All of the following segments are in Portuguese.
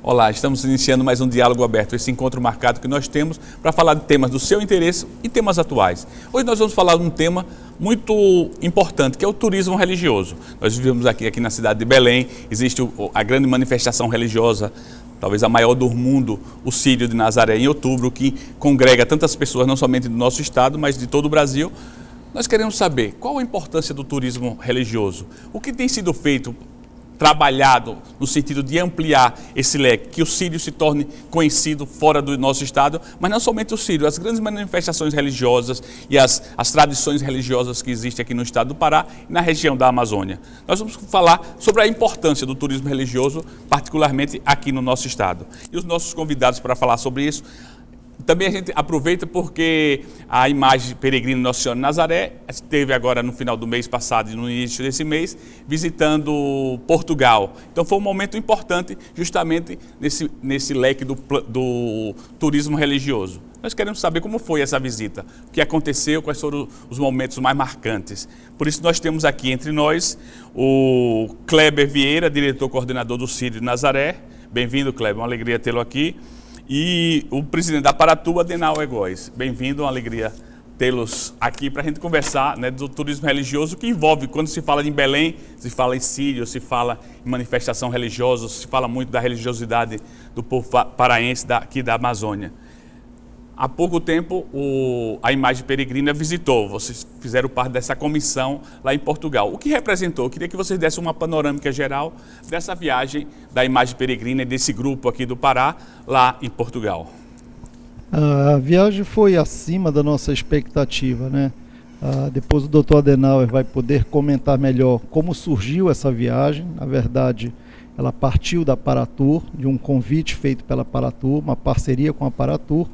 Olá, estamos iniciando mais um Diálogo Aberto, esse encontro marcado que nós temos para falar de temas do seu interesse e temas atuais. Hoje nós vamos falar de um tema muito importante, que é o turismo religioso. Nós vivemos aqui na cidade de Belém, existe a grande manifestação religiosa, talvez a maior do mundo, o Círio de Nazaré, em outubro, que congrega tantas pessoas, não somente do nosso estado, mas de todo o Brasil. Nós queremos saber qual a importância do turismo religioso, o que tem sido feito, trabalhado no sentido de ampliar esse leque, que o Círio se torne conhecido fora do nosso estado, mas não somente o Círio, as grandes manifestações religiosas e as tradições religiosas que existem aqui no estado do Pará e na região da Amazônia. Nós vamos falar sobre a importância do turismo religioso, particularmente aqui no nosso estado. E os nossos convidados para falar sobre isso, também a gente aproveita porque a imagem peregrina Nossa Senhora de Nazaré esteve agora no final do mês passado e no início desse mês visitando Portugal. Então foi um momento importante justamente nesse leque do turismo religioso. Nós queremos saber como foi essa visita, o que aconteceu, quais foram os momentos mais marcantes. Por isso nós temos aqui entre nós o Kleber Vieira, diretor-coordenador do Círio de Nazaré. Bem-vindo, Kleber, uma alegria tê-lo aqui. E o presidente da Paratu, Adenauer Góes. Bem-vindo, uma alegria tê-los aqui para a gente conversar, né, do turismo religioso, que envolve, quando se fala em Belém, se fala em Círio, se fala em manifestação religiosa, se fala muito da religiosidade do povo paraense aqui da Amazônia. Há pouco tempo, a Imagem Peregrina visitou, vocês fizeram parte dessa comissão lá em Portugal. O que representou? Eu queria que vocês dessem uma panorâmica geral dessa viagem da Imagem Peregrina e desse grupo aqui do Pará, lá em Portugal. A viagem foi acima da nossa expectativa, né? Depois o Dr. Adenauer vai poder comentar melhor como surgiu essa viagem. Na verdade, ela partiu da Paratur, de um convite feito pela Paratur, uma parceria com a Paratur.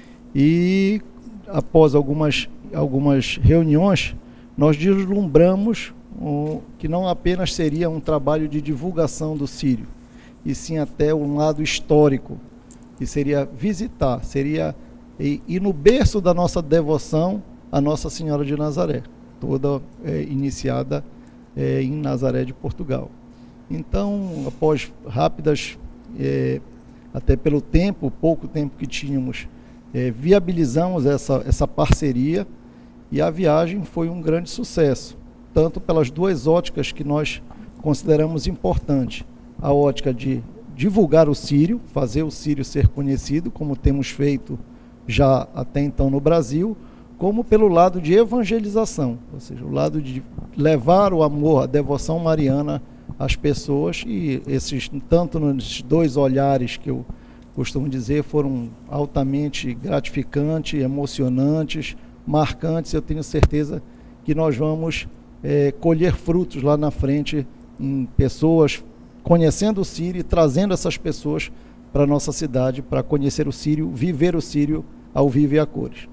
E após algumas reuniões, nós deslumbramos que não apenas seria um trabalho de divulgação do Círio, e sim até um lado histórico, que seria visitar, seria ir no berço da nossa devoção a Nossa Senhora de Nazaré, toda iniciada em Nazaré de Portugal. Então, após rápidas, até pelo tempo, pouco tempo que tínhamos, viabilizamos essa parceria, e a viagem foi um grande sucesso, tanto pelas duas óticas que nós consideramos importantes: a ótica de divulgar o Círio, fazer o Círio ser conhecido, como temos feito já até então no Brasil, como pelo lado de evangelização, ou seja, o lado de levar o amor, a devoção mariana às pessoas, e tanto nos dois olhares que eu costumo dizer, foram altamente gratificantes, emocionantes, marcantes. Eu tenho certeza que nós vamos colher frutos lá na frente, em pessoas conhecendo o Círio e trazendo essas pessoas para a nossa cidade, para conhecer o Círio, viver o Círio ao vivo e a cores.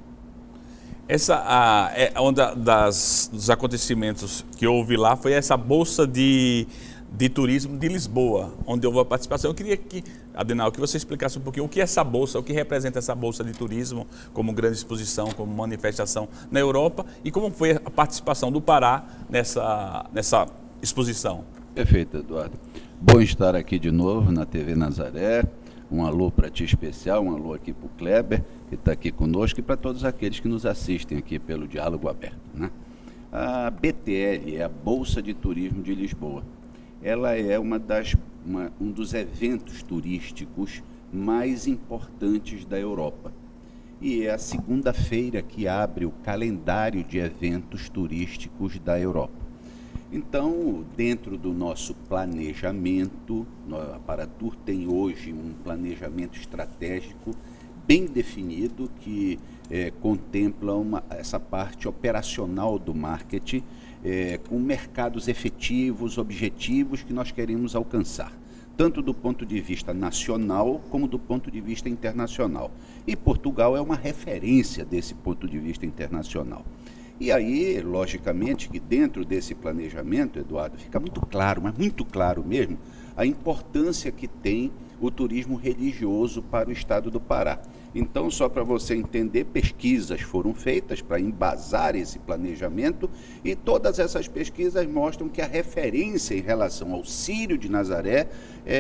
Dos acontecimentos que houve lá foi essa bolsa de turismo de Lisboa, onde houve a participação. Eu queria que, Adenauer, que você explicasse um pouquinho o que é essa bolsa, o que representa essa bolsa de turismo como grande exposição, como manifestação na Europa, e como foi a participação do Pará nessa exposição. Perfeito, Eduardo. Bom estar aqui de novo na TV Nazaré. Um alô para ti especial, um alô aqui para o Kleber, que está aqui conosco, e para todos aqueles que nos assistem aqui pelo Diálogo Aberto, né? A BTL é a Bolsa de Turismo de Lisboa. Ela é um dos eventos turísticos mais importantes da Europa. E é a segunda-feira que abre o calendário de eventos turísticos da Europa. Então, dentro do nosso planejamento, a Paratur tem hoje um planejamento estratégico bem definido que contempla essa parte operacional do marketing, com mercados efetivos, objetivos que nós queremos alcançar, tanto do ponto de vista nacional como do ponto de vista internacional. E Portugal é uma referência desse ponto de vista internacional. E aí, logicamente, que dentro desse planejamento, Eduardo, fica muito claro, mas muito claro mesmo, a importância que tem o turismo religioso para o estado do Pará. Então, só para você entender, pesquisas foram feitas para embasar esse planejamento e todas essas pesquisas mostram que a referência em relação ao Círio de Nazaré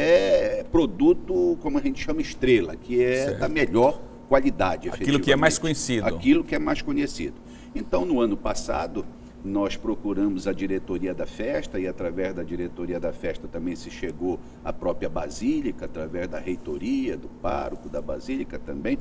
é produto, como a gente chama, estrela, que é da melhor qualidade. Aquilo que é mais conhecido. Aquilo que é mais conhecido. Então, no ano passado, nós procuramos a diretoria da festa e através da diretoria da festa também se chegou à própria Basílica, através da reitoria, do pároco da Basílica também,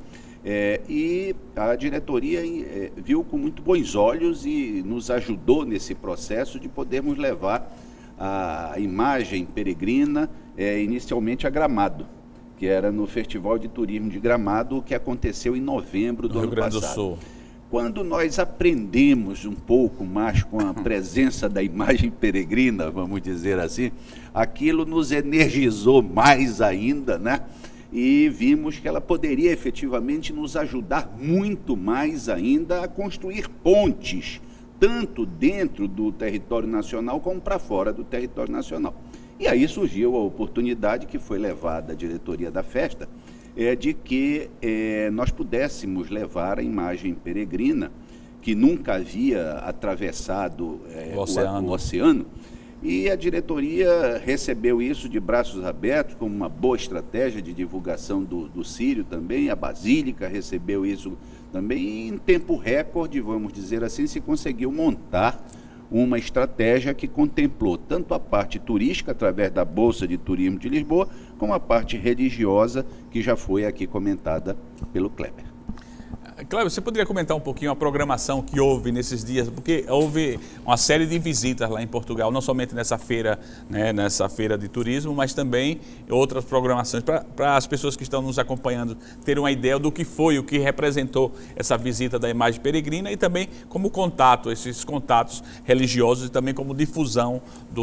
e a diretoria viu com muito bons olhos e nos ajudou nesse processo de podermos levar a imagem peregrina inicialmente a Gramado, que era no Festival de Turismo de Gramado, que aconteceu em novembro do ano passado. Rio Grande do Sul. Quando nós aprendemos um pouco mais com a presença da imagem peregrina, vamos dizer assim, aquilo nos energizou mais ainda, né? E vimos que ela poderia efetivamente nos ajudar muito mais ainda a construir pontes, tanto dentro do território nacional como para fora do território nacional. E aí surgiu a oportunidade que foi levada à diretoria da festa, de que nós pudéssemos levar a imagem peregrina, que nunca havia atravessado o oceano, e a diretoria recebeu isso de braços abertos, como uma boa estratégia de divulgação do Círio também, a Basílica recebeu isso também, e em tempo recorde, vamos dizer assim, se conseguiu montar uma estratégia que contemplou tanto a parte turística, através da Bolsa de Turismo de Lisboa, como a parte religiosa, que já foi aqui comentada pelo Kleber. Kleber, você poderia comentar um pouquinho a programação que houve nesses dias? Porque houve uma série de visitas lá em Portugal, não somente nessa feira, né, nessa feira de turismo, mas também outras programações, para as pessoas que estão nos acompanhando terem uma ideia do que foi, o que representou essa visita da imagem peregrina e também como contato, esses contatos religiosos e também como difusão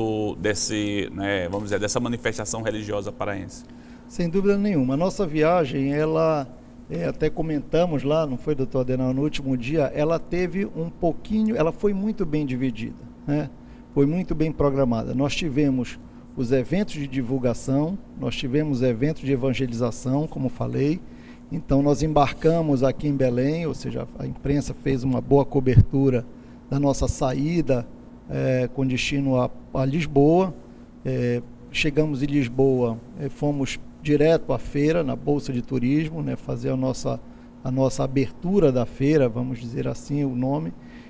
vamos dizer, dessa manifestação religiosa paraense. Sem dúvida nenhuma. A nossa viagem, ela... até comentamos lá, não foi, doutor Adenal, no último dia, ela teve um pouquinho, ela foi muito bem dividida, né? Foi muito bem programada. Nós tivemos os eventos de divulgação, nós tivemos eventos de evangelização, como falei. Então nós embarcamos aqui em Belém, ou seja, a imprensa fez uma boa cobertura da nossa saída com destino a Lisboa. Chegamos em Lisboa, fomos direto à feira, na Bolsa de Turismo, né, fazer a nossa abertura da feira, vamos dizer assim o nome.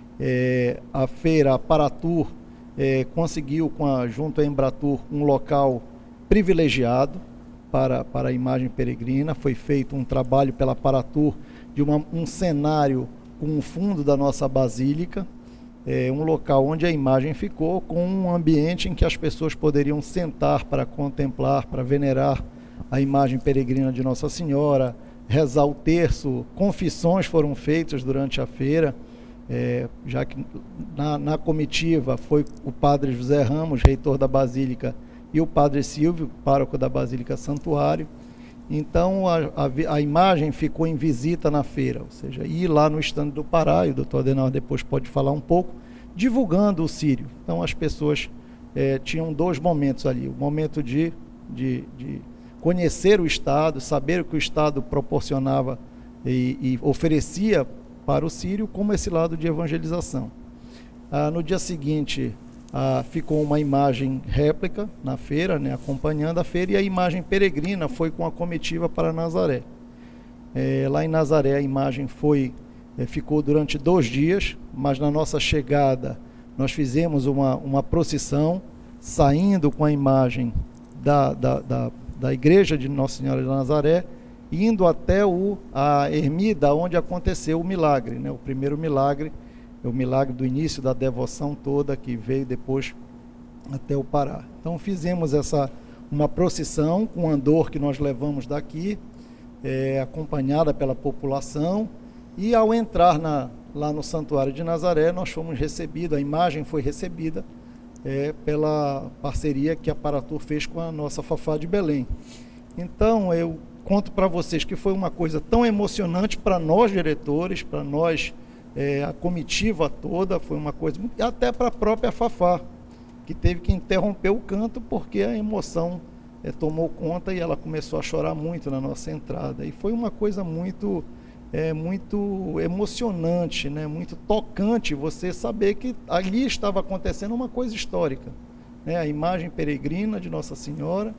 A feira, a Paratur, conseguiu, junto à Embratur, um local privilegiado para a imagem peregrina. Foi feito um trabalho pela Paratur de um cenário com o fundo da nossa basílica, um local onde a imagem ficou com um ambiente em que as pessoas poderiam sentar para contemplar, para venerar a imagem peregrina de Nossa Senhora, rezar o terço. Confissões foram feitas durante a feira, já que na comitiva foi o padre José Ramos, reitor da Basílica, e o padre Silvio, pároco da Basílica Santuário. Então a imagem ficou em visita na feira, ou seja, ir lá no estande do Pará, e o doutor Adenauer depois pode falar um pouco, divulgando o Círio. Então as pessoas tinham dois momentos ali, o momento de conhecer o Estado, saber o que o Estado proporcionava e oferecia para o Círio, como esse lado de evangelização. No dia seguinte, ficou uma imagem réplica na feira, né, acompanhando a feira, e a imagem peregrina foi com a comitiva para Nazaré. Lá em Nazaré a imagem ficou durante 2 dias, mas na nossa chegada nós fizemos uma procissão, saindo com a imagem da igreja de Nossa Senhora de Nazaré, indo até a ermida onde aconteceu o milagre, né? O primeiro milagre, o milagre do início da devoção toda, que veio depois até o Pará. Então fizemos uma procissão com andor que nós levamos daqui, acompanhada pela população, e ao entrar lá no Santuário de Nazaré, nós fomos recebidos, a imagem foi recebida pela parceria que a Paratur fez com a nossa Fafá de Belém. Então eu conto para vocês que foi uma coisa tão emocionante para nós diretores, para nós, a comitiva toda, foi uma coisa, até para a própria Fafá, que teve que interromper o canto porque a emoção tomou conta e ela começou a chorar muito na nossa entrada. E foi uma coisa muito emocionante, né? Muito tocante você saber que ali estava acontecendo uma coisa histórica, né? A imagem peregrina de Nossa Senhora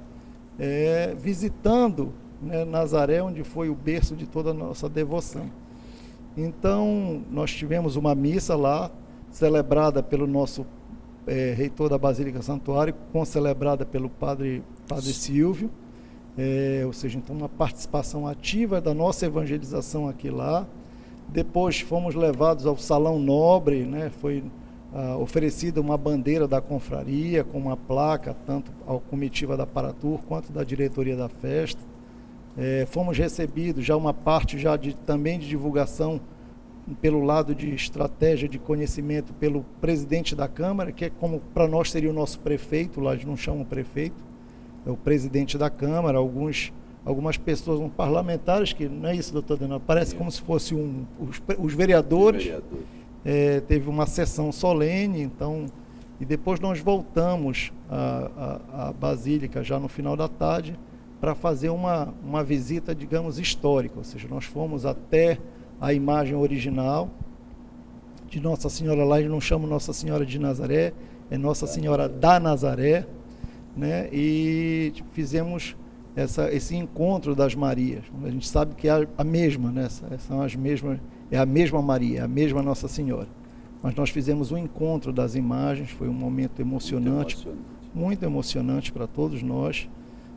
visitando, né, Nazaré, onde foi o berço de toda a nossa devoção. Então, nós tivemos uma missa lá, celebrada pelo nosso reitor da Basílica Santuário, concelebrada pelo padre Silvio, ou seja, então uma participação ativa da nossa evangelização aqui lá. Depois fomos levados ao Salão Nobre, né, foi oferecida uma bandeira da confraria com uma placa, tanto à comitiva da Paratur quanto da diretoria da festa. Fomos recebidos já uma parte já também de divulgação pelo lado de estratégia de conhecimento pelo presidente da Câmara, que como para nós seria o nosso prefeito, lá a gente não chama o prefeito, é o presidente da Câmara, algumas pessoas, parlamentares, que não é isso, doutor Adenauer, parece como se fosse os vereadores. Teve uma sessão solene, então, e depois nós voltamos à Basílica já no final da tarde para fazer uma visita, digamos, histórica, ou seja, nós fomos até a imagem original de Nossa Senhora, lá eles não chamam Nossa Senhora de Nazaré, é Nossa Senhora da Nazaré, né? E fizemos esse encontro das Marias. A gente sabe que é a mesma, né? São as mesmas, é a mesma Maria, é a mesma Nossa Senhora. Mas nós fizemos um encontro das imagens, foi um momento emocionante, muito emocionante para todos nós.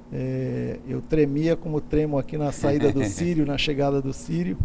Eu tremia como tremo aqui na saída do Círio, na chegada do Círio.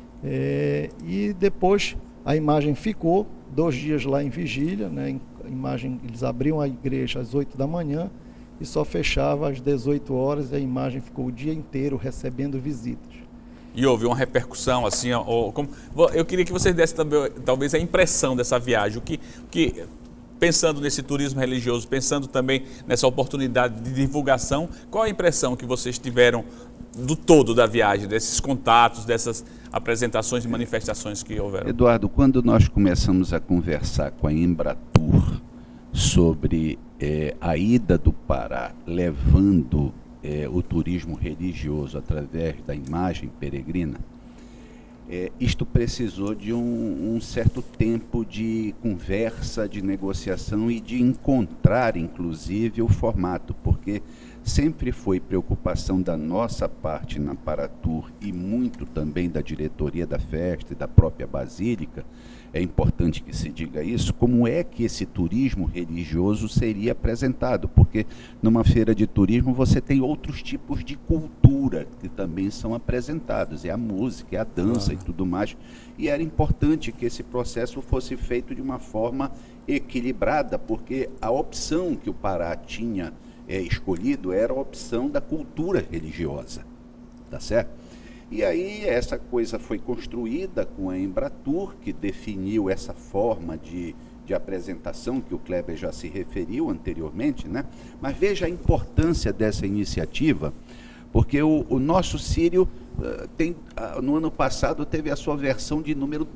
E depois a imagem ficou 2 dias lá em vigília, né? A imagem, eles abriam a igreja às 8 da manhã e só fechava às 18 horas, e a imagem ficou o dia inteiro recebendo visitas. E houve uma repercussão, assim, eu queria que vocês dessem também, talvez, a impressão dessa viagem, pensando nesse turismo religioso, pensando também nessa oportunidade de divulgação, qual a impressão que vocês tiveram do todo da viagem, desses contatos, dessas apresentações e manifestações que houveram? Eduardo, quando nós começamos a conversar com a Embratur sobre a ida do Pará, levando o turismo religioso através da imagem peregrina, isto precisou de um certo tempo de conversa, de negociação e de encontrar, inclusive, o formato, porque sempre foi preocupação da nossa parte na Paratur e muito também da diretoria da festa e da própria Basílica, é importante que se diga isso, como é que esse turismo religioso seria apresentado, porque numa feira de turismo você tem outros tipos de cultura que também são apresentados, é a música, é a dança e tudo mais, e era importante que esse processo fosse feito de uma forma equilibrada, porque a opção que o Pará tinha escolhido era a opção da cultura religiosa, tá certo? E aí essa coisa foi construída com a Embratur, que definiu essa forma de apresentação que o Kleber já se referiu anteriormente, né? Mas veja a importância dessa iniciativa, porque o nosso Círio no ano passado teve a sua versão de número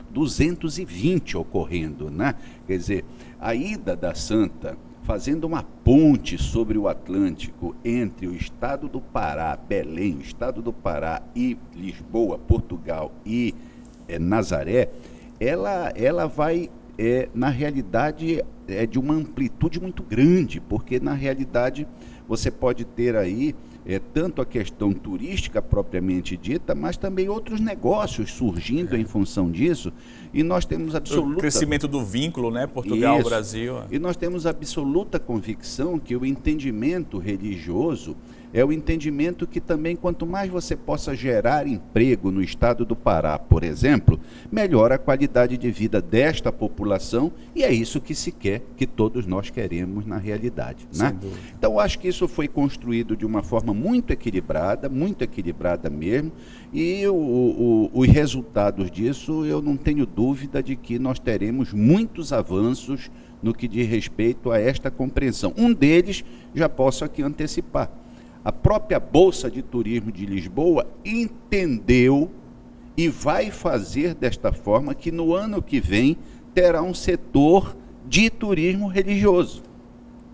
220 ocorrendo, né? Quer dizer, a ida da Santa, fazendo uma ponte sobre o Atlântico entre o estado do Pará, Belém, o estado do Pará e Lisboa, Portugal e Nazaré, ela vai, na realidade, de uma amplitude muito grande, porque na realidade você pode ter aí tanto a questão turística propriamente dita, mas também outros negócios surgindo em função disso, e nós temos absoluta... O crescimento do vínculo, né, Portugal, Isso. Brasil. E nós temos absoluta convicção que o entendimento religioso é o entendimento que também, quanto mais você possa gerar emprego no estado do Pará, por exemplo, melhora a qualidade de vida desta população, e é isso que se quer, que todos nós queremos na realidade, né? Então, acho que isso foi construído de uma forma muito equilibrada mesmo, e os resultados disso, eu não tenho dúvida de que nós teremos muitos avanços no que diz respeito a esta compreensão. Um deles, já posso aqui antecipar, a própria Bolsa de Turismo de Lisboa entendeu e vai fazer desta forma que no ano que vem terá um setor de turismo religioso.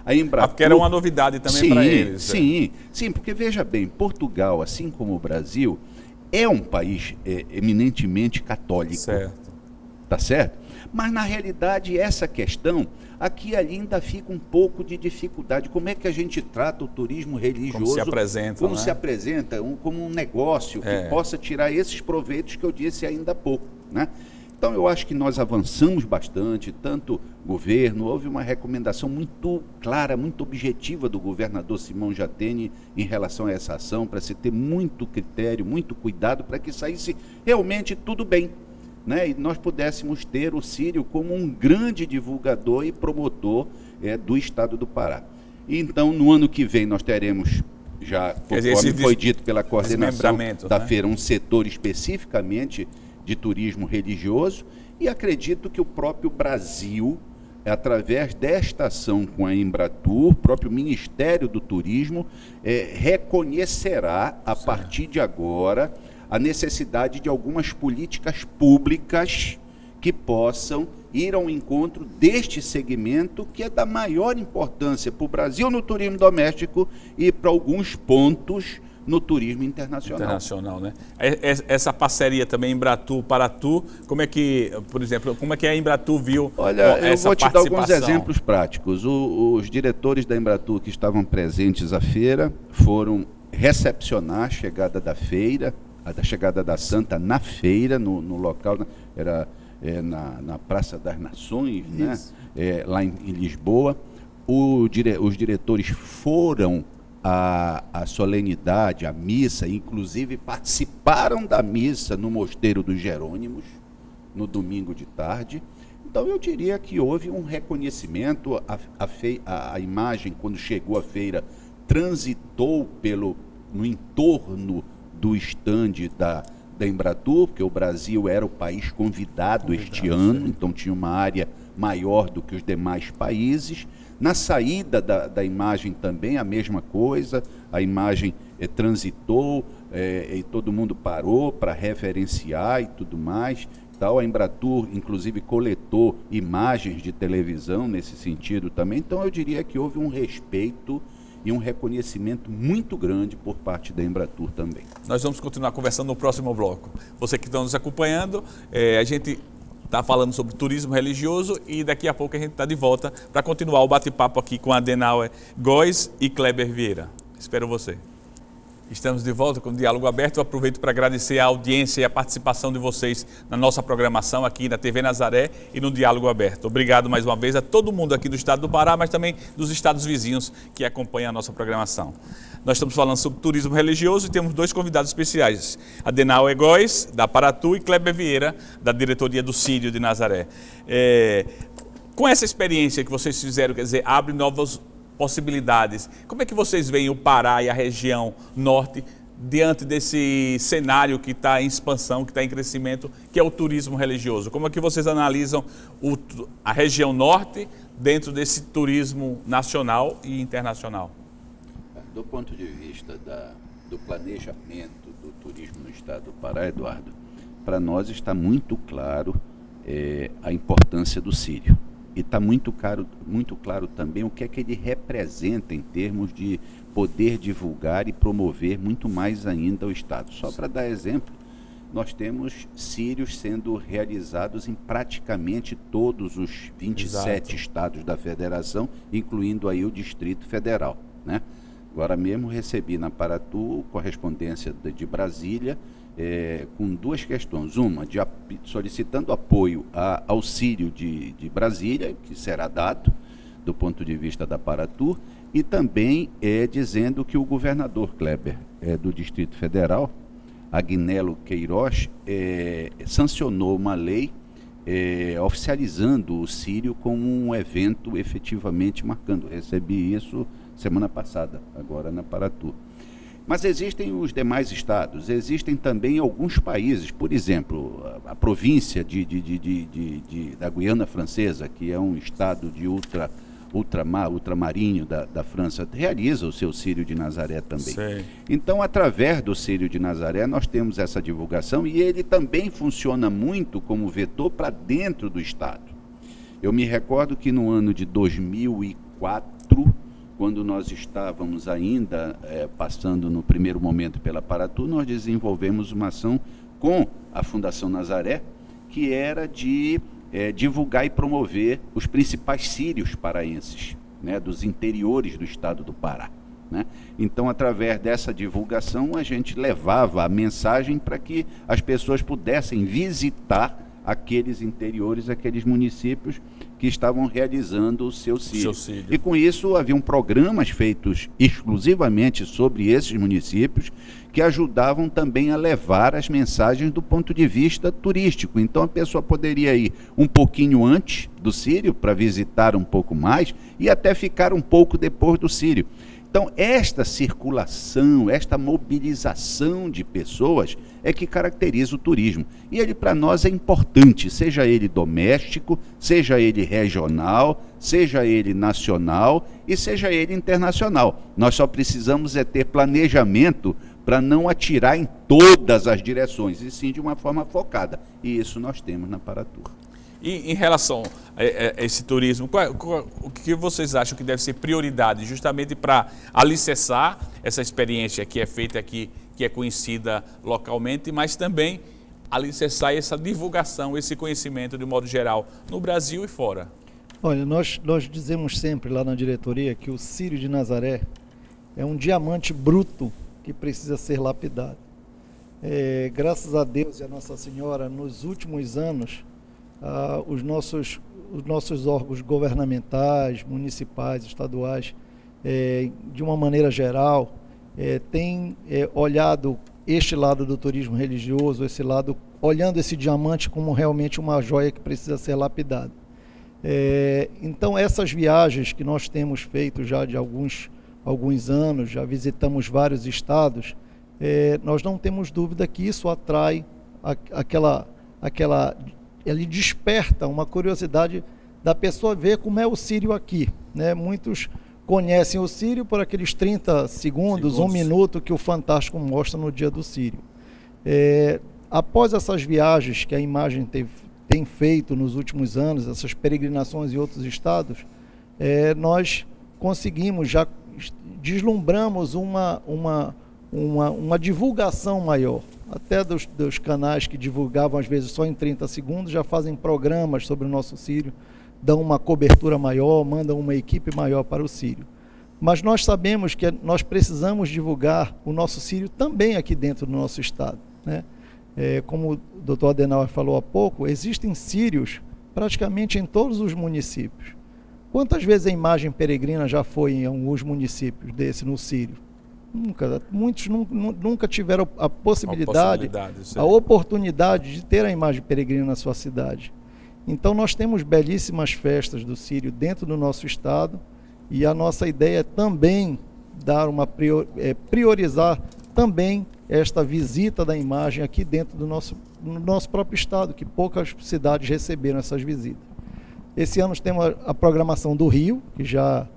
A Embratur, porque era uma novidade também para eles. Sim, porque veja bem, Portugal, assim como o Brasil, é um país eminentemente católico. Certo. Tá certo? Mas, na realidade, essa questão, aqui e ali ainda fica um pouco de dificuldade. Como é que a gente trata o turismo religioso? Como se apresenta, como se apresenta como um negócio que possa tirar esses proveitos que eu disse ainda há pouco, né? Então, eu acho que nós avançamos bastante, tanto governo, houve uma recomendação muito clara, muito objetiva do governador Simão Jatene em relação a essa ação, para se ter muito critério, muito cuidado, para que saísse realmente tudo bem, né? E nós pudéssemos ter o Círio como um grande divulgador e promotor do Estado do Pará. E então, no ano que vem, nós teremos, já conforme foi dito pela coordenação da feira, um setor especificamente de turismo religioso, e acredito que o próprio Brasil, através desta ação com a Embratur, o próprio Ministério do Turismo, reconhecerá, a partir de agora, a necessidade de algumas políticas públicas que possam ir ao encontro deste segmento, que é da maior importância para o Brasil no turismo doméstico e para alguns pontos no turismo internacional. Né? Essa parceria também Embratur, Paratu, como é que, por exemplo, como é que a Embratur viu essa participação? Eu vou te dar alguns exemplos práticos. Os diretores da Embratur que estavam presentes à feira foram recepcionar a chegada da feira, a chegada da Santa na feira, no local, era na Praça das Nações, né? Lá em Lisboa. Os diretores foram a solenidade, a missa, inclusive participaram da missa no Mosteiro dos Jerônimos, no domingo de tarde. Então eu diria que houve um reconhecimento, a imagem, quando chegou à feira, transitou no entorno do estande da Embratur, porque o Brasil era o país convidado este ano, então tinha uma área maior do que os demais países. Na saída da imagem também a mesma coisa, a imagem transitou e todo mundo parou para referenciar e tudo mais. A Embratur, inclusive, coletou imagens de televisão nesse sentido também. Então, eu diria que houve um respeito e um reconhecimento muito grande por parte da Embratur também. Nós vamos continuar conversando no próximo bloco. Você que está nos acompanhando, a gente está falando sobre turismo religioso e daqui a pouco a gente está de volta para continuar o bate-papo aqui com Adenauer Góes e Kleber Vieira. Espero você. Estamos de volta com o Diálogo Aberto. Eu aproveito para agradecer a audiência e a participação de vocês na nossa programação aqui na TV Nazaré e no Diálogo Aberto. Obrigado mais uma vez a todo mundo aqui do estado do Pará, mas também dos estados vizinhos que acompanham a nossa programação. Nós estamos falando sobre turismo religioso e temos dois convidados especiais, Adenauer Góes, da Paratu, e Kleber Vieira, da diretoria do Círio de Nazaré. Com essa experiência que vocês fizeram, quer dizer, abre novas possibilidades. Como é que vocês veem o Pará e a região norte diante desse cenário que está em expansão, que está em crescimento, que é o turismo religioso? Como é que vocês analisam a região norte dentro desse turismo nacional e internacional? Do ponto de vista do planejamento do turismo no estado do Pará, Eduardo, para nós está muito claro a importância do Círio. E está muito claro também o que é que ele representa em termos de poder divulgar e promover muito mais ainda o Estado. Só para dar exemplo, nós temos círios sendo realizados em praticamente todos os 27 estados da federação, incluindo aí o Distrito Federal, né? Agora mesmo recebi na Paratu correspondência de Brasília, com duas questões. Uma, solicitando apoio ao Círio de Brasília, que será dado do ponto de vista da Paratu, e também dizendo que o governador Kleber do Distrito Federal, Agnello Queiroz, sancionou uma lei oficializando o Círio como um evento efetivamente marcando. Recebi isso semana passada, agora na Paratu. Mas existem os demais estados, existem também alguns países, por exemplo, a província da Guiana Francesa, que é um estado de ultramarinho da França, realiza o seu Círio de Nazaré também. Sim. Então, através do Círio de Nazaré, nós temos essa divulgação e ele também funciona muito como vetor para dentro do estado. Eu me recordo que no ano de 2004, quando nós estávamos ainda passando no primeiro momento pela Paratur, nós desenvolvemos uma ação com a Fundação Nazaré, que era de divulgar e promover os principais sírios paraenses, né, dos interiores do estado do Pará. Né? Então, através dessa divulgação, a gente levava a mensagem para que as pessoas pudessem visitar aqueles interiores, aqueles municípios que estavam realizando o seu sírio. E com isso haviam programas feitos exclusivamente sobre esses municípios que ajudavam também a levar as mensagens do ponto de vista turístico. Então a pessoa poderia ir um pouquinho antes do sírio para visitar um pouco mais e até ficar um pouco depois do sírio. Então, esta circulação, esta mobilização de pessoas é que caracteriza o turismo. E ele, para nós, é importante, seja ele doméstico, seja ele regional, seja ele nacional e seja ele internacional. Nós só precisamos ter planejamento para não atirar em todas as direções, e sim de uma forma focada. E isso nós temos na Paratur. E em relação a esse turismo, o que vocês acham que deve ser prioridade justamente para alicerçar essa experiência que é feita aqui, que é conhecida localmente, mas também alicerçar essa divulgação, esse conhecimento de modo geral no Brasil e fora? Olha, nós dizemos sempre lá na diretoria que o Círio de Nazaré é um diamante bruto que precisa ser lapidado. Graças a Deus e a Nossa Senhora, nos últimos anos, os nossos órgãos governamentais, municipais, estaduais, de uma maneira geral, têm olhado este lado do turismo religioso, esse lado, olhando esse diamante como realmente uma joia que precisa ser lapidada. Então, essas viagens que nós temos feito já de alguns anos, já visitamos vários estados, nós não temos dúvida que isso atrai ele desperta uma curiosidade da pessoa ver como é o Círio aqui, né? Muitos conhecem o Círio por aqueles 30 segundos, 1 minuto que o Fantástico mostra no dia do Círio. Após essas viagens que a imagem tem feito nos últimos anos, essas peregrinações em outros estados, nós conseguimos, já deslumbramos uma divulgação maior. Até dos canais que divulgavam às vezes só em 30 segundos, já fazem programas sobre o nosso Círio, dão uma cobertura maior, mandam uma equipe maior para o Círio. Mas nós sabemos que nós precisamos divulgar o nosso Círio também aqui dentro do nosso estado, né? Como o doutor Adenauer falou há pouco, existem círios praticamente em todos os municípios. Quantas vezes a imagem peregrina já foi em alguns municípios desse no Círio? Nunca. Muitos nunca tiveram a possibilidade, a oportunidade de ter a imagem peregrina na sua cidade. Então nós temos belíssimas festas do Círio dentro do nosso estado, e a nossa ideia é também dar priorizar também esta visita da imagem aqui dentro do nosso próprio estado, que poucas cidades receberam essas visitas. Esse ano temos a programação do Rio, que já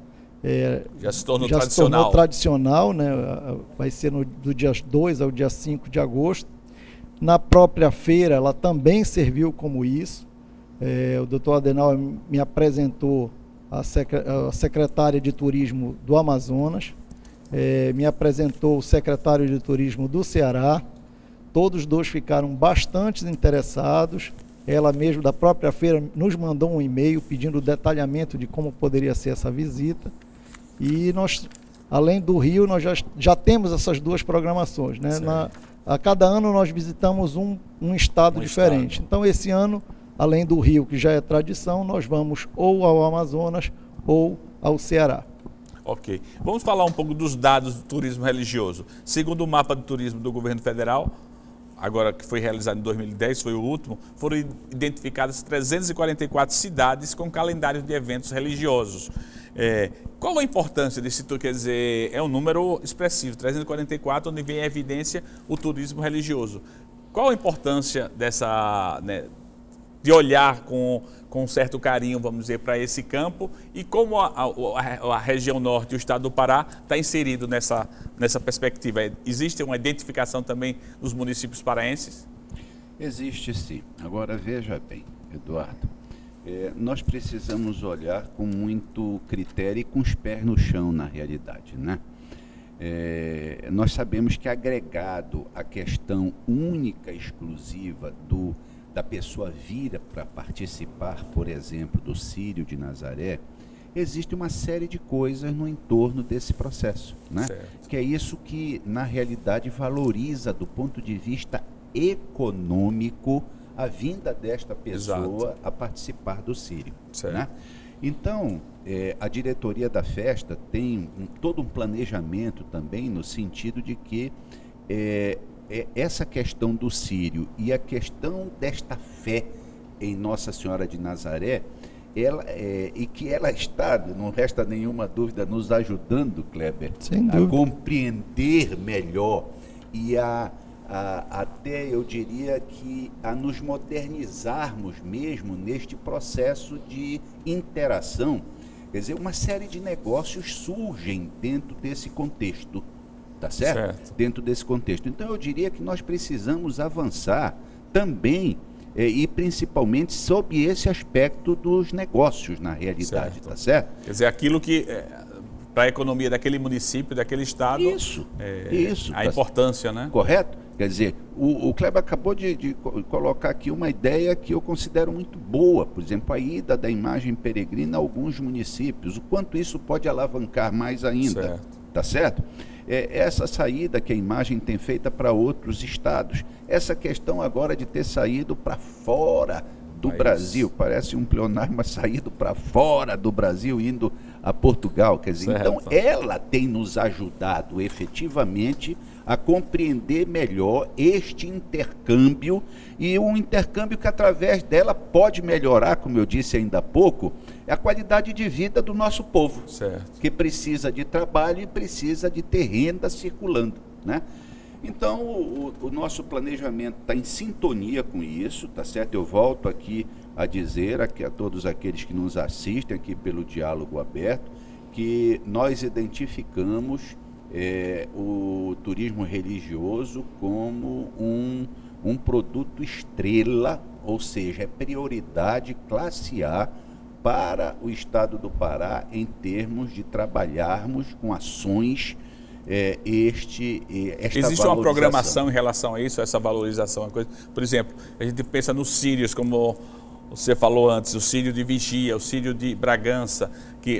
se tornou tradicional, né? Vai ser do dia 2 ao dia 5 de agosto. Na própria feira, ela também serviu como isso. O doutor Adenauer me apresentou a secretária de Turismo do Amazonas, me apresentou o secretário de Turismo do Ceará. Todos dois ficaram bastante interessados. Ela mesma, da própria feira, nos mandou um e-mail pedindo detalhamento de como poderia ser essa visita. E nós, além do Rio, nós já temos essas duas programações, né? A cada ano nós visitamos um estado diferente. Então, esse ano, além do Rio, que já é tradição, nós vamos ou ao Amazonas ou ao Ceará. Ok. Vamos falar um pouco dos dados do turismo religioso. Segundo o mapa do turismo do governo federal, agora que foi realizado em 2010, foi o último, foram identificadas 344 cidades com calendário de eventos religiosos. Qual a importância desse turismo? Quer dizer, é um número expressivo, 344, onde vem a evidência o turismo religioso. Qual a importância dessa, né, de olhar com certo carinho, vamos dizer, para esse campo, e como a região norte e o estado do Pará está inserido nessa perspectiva? Existe uma identificação também dos municípios paraenses? Existe sim. Agora veja bem, Eduardo, Nós precisamos olhar com muito critério e com os pés no chão, na realidade, né? Nós sabemos que agregado à questão única, exclusiva da pessoa vir para participar, por exemplo, do Círio de Nazaré, existe uma série de coisas no entorno desse processo, né? Que é isso que, na realidade, valoriza do ponto de vista econômico a vinda desta pessoa a participar do Círio, né? Então, a diretoria da festa tem todo um planejamento também no sentido de que essa questão do Círio e a questão desta fé em Nossa Senhora de Nazaré, e que ela está, não resta nenhuma dúvida, nos ajudando, Kleber, a compreender melhor e até eu diria que a nos modernizarmos mesmo neste processo de interação. Quer dizer, uma série de negócios surgem dentro desse contexto, tá certo? Dentro desse contexto. Então eu diria que nós precisamos avançar também e principalmente sob esse aspecto dos negócios na realidade, tá certo? Quer dizer, aquilo que para a economia daquele município, daquele estado, isso, a importância, né? Correto? Quer dizer, o Kleber acabou de colocar aqui uma ideia que eu considero muito boa, por exemplo, a ida da imagem peregrina a alguns municípios, o quanto isso pode alavancar mais ainda, tá certo? Essa saída que a imagem tem feita para outros estados, essa questão agora de ter saído para fora do Brasil, parece um pleonário, mas saído para fora do Brasil, indo a Portugal, quer dizer, então ela tem nos ajudado efetivamente a compreender melhor este intercâmbio, e um intercâmbio que através dela pode melhorar, como eu disse ainda há pouco, a qualidade de vida do nosso povo, que precisa de trabalho e precisa de ter renda circulando, né? Então, o nosso planejamento está em sintonia com isso, tá certo? Eu volto aqui a dizer a todos aqueles que nos assistem aqui pelo Diálogo Aberto, que nós identificamos o turismo religioso como um produto estrela, ou seja, é prioridade classe A para o Estado do Pará em termos de trabalharmos com ações Existe uma programação em relação a isso, essa valorização, a coisa. Por exemplo, a gente pensa nos círios, como você falou antes, o círio de Vigia, o círio de Bragança,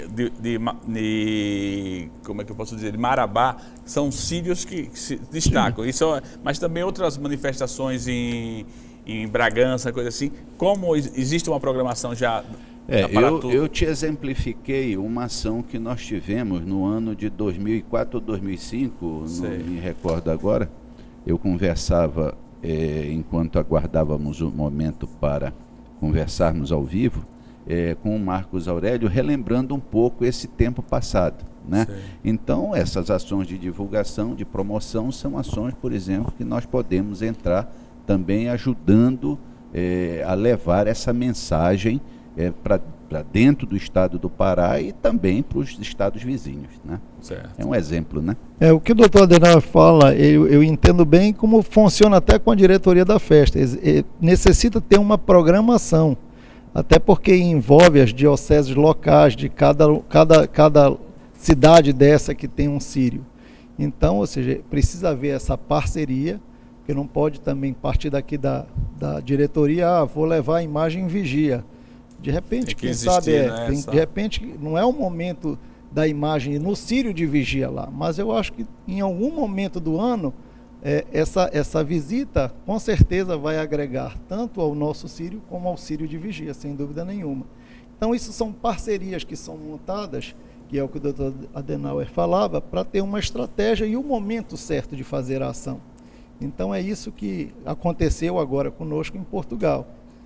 como é que eu posso dizer, de Marabá, são círios que se destacam. Isso, mas também outras manifestações em Bragança, coisa assim. Como existe uma programação já? Eu te exemplifiquei uma ação que nós tivemos no ano de 2004 ou 2005, não me recordo agora. Eu conversava, enquanto aguardávamos o momento para conversarmos ao vivo, com o Marcos Aurélio, relembrando um pouco esse tempo passado, né? Então, essas ações de divulgação, de promoção, são ações, por exemplo, que nós podemos entrar também ajudando a levar essa mensagem para dentro do estado do Pará e também para os estados vizinhos, né? É um exemplo, né? O que o doutor Adenauer fala, eu entendo bem como funciona até com a diretoria da festa. Necessita ter uma programação, até porque envolve as dioceses locais de cada cidade dessa que tem um círio. Então, ou seja, precisa haver essa parceria, que não pode também partir daqui da diretoria, vou levar a imagem em Vigia. De repente, quem sabe, de repente não é o momento da imagem no círio de Vigia lá, mas eu acho que em algum momento do ano essa visita com certeza vai agregar tanto ao nosso círio como ao círio de Vigia, sem dúvida nenhuma. Então isso são parcerias que são montadas, que é o que o doutor Adenauer falava, para ter uma estratégia e o momento certo de fazer a ação. Então é isso que aconteceu agora conosco em Portugal.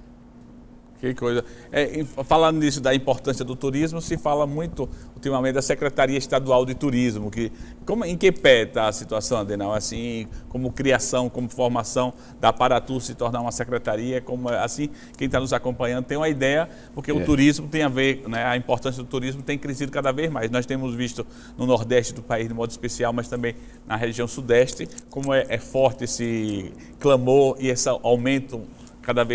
Que coisa. Falando nisso da importância do turismo, se fala muito ultimamente da Secretaria Estadual de Turismo. Em que pé está a situação, Adenauer? Assim, como criação, como formação da Paratu se tornar uma secretaria, como assim, quem está nos acompanhando tem uma ideia, porque o turismo tem a ver, né, a importância do turismo tem crescido cada vez mais. Nós temos visto no Nordeste do país de modo especial, mas também na região Sudeste, como é forte esse clamor e esse aumento cada vez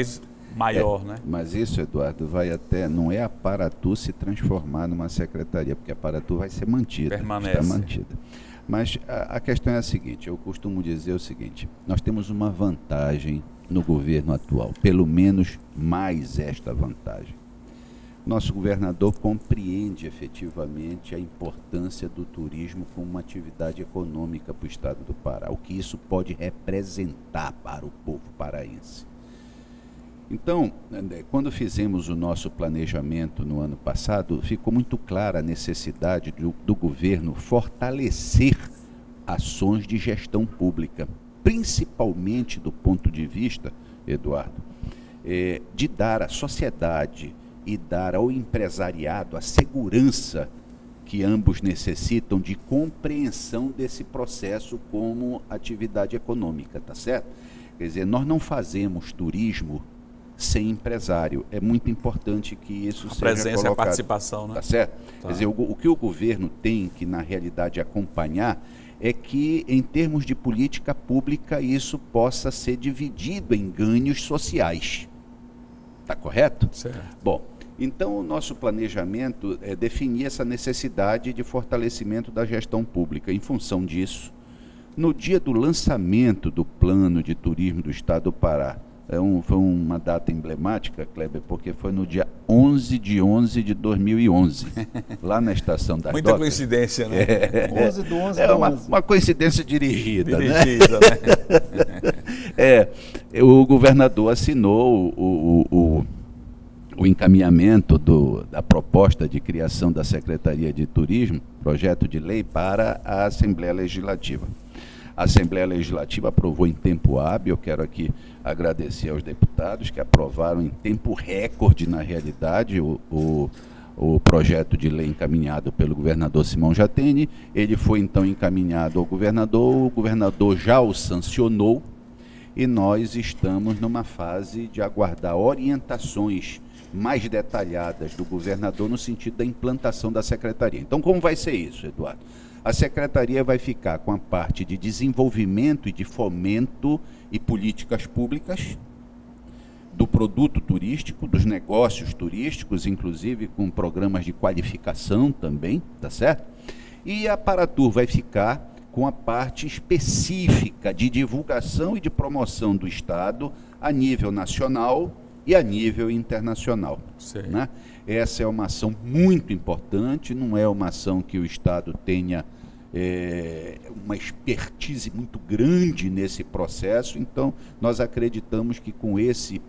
maior, né? Mas isso, Eduardo, vai até, não é a Paratu se transformar numa secretaria, porque a Paratu vai ser mantida. Permanece. Está mantida. Mas a questão é a seguinte, eu costumo dizer o seguinte, nós temos uma vantagem no governo atual, pelo menos mais esta vantagem. Nosso governador compreende efetivamente a importância do turismo como uma atividade econômica para o estado do Pará, o que isso pode representar para o povo paraense. Então, quando fizemos o nosso planejamento no ano passado, ficou muito clara a necessidade do governo fortalecer ações de gestão pública, principalmente do ponto de vista, Eduardo, de dar à sociedade e dar ao empresariado a segurança que ambos necessitam de compreensão desse processo como atividade econômica, tá certo? Quer dizer, nós não fazemos turismo sem empresário. É muito importante que isso seja presença colocado. E a participação, né? Tá certo? Tá. Quer dizer, o que o governo tem que, na realidade, acompanhar é que, em termos de política pública, isso possa ser dividido em ganhos sociais. Está correto? Certo. Bom, então o nosso planejamento é definir essa necessidade de fortalecimento da gestão pública. Em função disso, no dia do lançamento do plano de turismo do estado do Pará, foi uma data emblemática, Kleber, porque foi no dia 11 de 11 de 2011, lá na Estação das Muita Docas. Coincidência, né? 11 do 11 É do uma, 11. uma coincidência dirigida, né? né? O governador assinou o encaminhamento da proposta de criação da Secretaria de Turismo, projeto de lei, para a Assembleia Legislativa. A Assembleia Legislativa aprovou em tempo hábil. Eu quero aqui agradecer aos deputados que aprovaram em tempo recorde, na realidade, o projeto de lei encaminhado pelo governador Simão Jatene. Ele foi então encaminhado ao governador, o governador já o sancionou e nós estamos numa fase de aguardar orientações mais detalhadas do governador no sentido da implantação da secretaria. Então, como vai ser isso, Eduardo? A secretaria vai ficar com a parte de desenvolvimento e de fomento e políticas públicas do produto turístico, dos negócios turísticos, inclusive com programas de qualificação também, tá certo? E a Paratur vai ficar com a parte específica de divulgação e de promoção do Estado a nível nacional e a nível internacional. Né? Essa é uma ação muito importante, não é uma ação que o Estado tenha uma expertise muito grande nesse processo, então nós acreditamos que com esse